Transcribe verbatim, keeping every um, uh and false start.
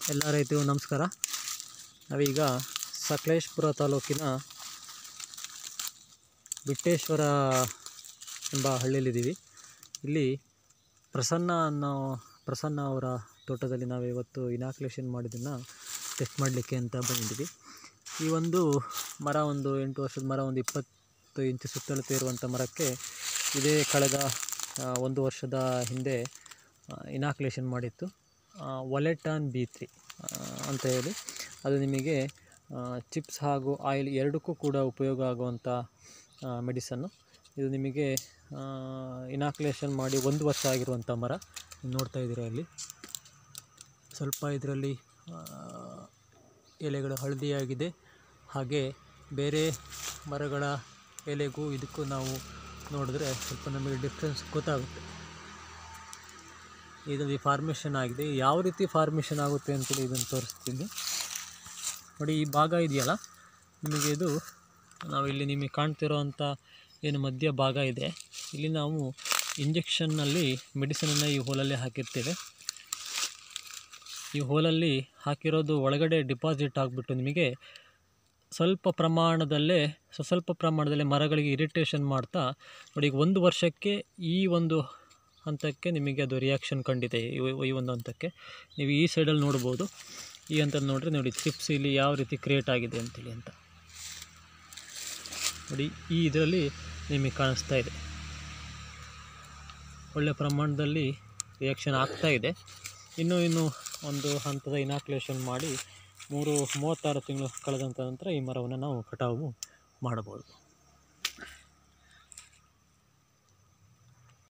ಎಲ್ಲ ರೈತರಿಗೂ ನಮಸ್ಕಾರ. ನಾವೀಗ ಸಕಲೇಶಪುರ ತಾಲೂಕಿನ ಬಿಟ್ಟೇಶ್ವರ ಎಂಬ ಹಳ್ಳಿಯಲ್ಲಿದ್ದೀವಿ. ಇಲ್ಲಿ ಪ್ರಸನ್ನ ಅನ್ನೋ ಪ್ರಸನ್ನ ಅವರ ತೋಟದಲ್ಲಿ ನಾವು ಇವತ್ತು ಇನಾಕ್ಯುಲೇಷನ್ ಮಾಡಿದ್ದನ್ನು ಟೆಸ್ಟ್ ಮಾಡಲಿಕ್ಕೆ ಅಂತ ಬಂದಿದ್ದೀವಿ. ಈ ಒಂದು ಮರ ಒಂದು ಎಂಟು ವರ್ಷದ ಮರ, ಒಂದು ಇಪ್ಪತ್ತು ಇಂಚು ಸುತ್ತಳತೆ ಇರುವಂಥ ಮರಕ್ಕೆ ಇದೇ ಕಳೆದ ಒಂದು ವರ್ಷದ ಹಿಂದೆ ಇನಾಕ್ಯುಲೇಷನ್ ಮಾಡಿತ್ತು. ಒಲೆಟಾನ್ ಬಿ ತ್ರೀ ಅಂತ ಹೇಳಿ, ಅದು ನಿಮಗೆ ಚಿಪ್ಸ್ ಹಾಗೂ ಆಯಿಲ್ ಎರಡಕ್ಕೂ ಕೂಡ ಉಪಯೋಗ ಆಗುವಂಥ ಮೆಡಿಸನ್ನು. ಇದು ನಿಮಗೆ ಇನಾಕ್ಯುಲೇಷನ್ ಮಾಡಿ ಒಂದು ವರ್ಷ ಆಗಿರುವಂಥ ಮರ. ನೋಡ್ತಾ ಇದ್ದೀರಾ, ಅಲ್ಲಿ ಸ್ವಲ್ಪ ಇದರಲ್ಲಿ ಎಲೆಗಳು ಹಳದಿಯಾಗಿದೆ. ಹಾಗೆ ಬೇರೆ ಮರಗಳ ಎಲೆಗೂ ಇದಕ್ಕೂ ನಾವು ನೋಡಿದ್ರೆ ಸ್ವಲ್ಪ ನಮಗೆ ಡಿಫ್ರೆನ್ಸ್ ಗೊತ್ತಾಗುತ್ತೆ. ಇದರಲ್ಲಿ ಫಾರ್ಮೇಷನ್ ಆಗಿದೆ. ಯಾವ ರೀತಿ ಫಾರ್ಮೇಷನ್ ಆಗುತ್ತೆ ಅಂತೇಳಿ ಇದನ್ನು ತೋರಿಸ್ತೀನಿ ನೋಡಿ. ಈ ಭಾಗ ಇದೆಯಲ್ಲ ನಿಮಗೆ, ಇದು ನಾವು ಇಲ್ಲಿ ನಿಮಗೆ ಕಾಣ್ತಿರೋ ಅಂಥ ಏನು ಮಧ್ಯ ಭಾಗ ಇದೆ, ಇಲ್ಲಿ ನಾವು ಇಂಜೆಕ್ಷನ್ನಲ್ಲಿ ಮೆಡಿಸಿನನ್ನು ಈ ಹೋಲಲ್ಲಿ ಹಾಕಿರ್ತೇವೆ. ಈ ಹೋಲಲ್ಲಿ ಹಾಕಿರೋದು ಒಳಗಡೆ ಡಿಪಾಸಿಟ್ ಆಗಿಬಿಟ್ಟು ನಿಮಗೆ ಸ್ವಲ್ಪ ಪ್ರಮಾಣದಲ್ಲೇ ಸ್ವಲ್ಪ ಪ್ರಮಾಣದಲ್ಲೇ ಮರಗಳಿಗೆ ಇರಿಟೇಷನ್ ಮಾಡ್ತಾ ನೋಡಿ. ಈಗ ಒಂದು ವರ್ಷಕ್ಕೆ ಈ ಒಂದು ಹಂತಕ್ಕೆ ನಿಮಗೆ ಅದು ರಿಯಾಕ್ಷನ್ ಕಂಡಿದೆ. ಈ ಒಂದು ಹಂತಕ್ಕೆ ನೀವು ಈ ಸೈಡಲ್ಲಿ ನೋಡ್ಬೋದು. ಈ ಹಂತದಲ್ಲಿ ನೋಡಿದ್ರೆ ನೋಡಿ, ಚಿಪ್ಸ್ ಇಲ್ಲಿ ಯಾವ ರೀತಿ ಕ್ರಿಯೇಟ್ ಆಗಿದೆ ಅಂತೇಳಿ ಅಂತ ನೋಡಿ. ಈ ಇದರಲ್ಲಿ ನಿಮಗೆ ಕಾಣಿಸ್ತಾ ಇದೆ, ಒಳ್ಳೆ ಪ್ರಮಾಣದಲ್ಲಿ ರಿಯಾಕ್ಷನ್ ಆಗ್ತಾ ಇದೆ. ಇನ್ನೂ ಇನ್ನೂ ಒಂದು ಹಂತದ ಇನಾಕ್ಯುಲೇಷನ್ ಮಾಡಿ ಮೂರು ಮೂವತ್ತಾರು ತಿಂಗಳು ಕಳೆದಂಥ ನಂತರ ಈ ಮರವನ್ನು ನಾವು ಕಟಾವು ಮಾಡಬಹುದು.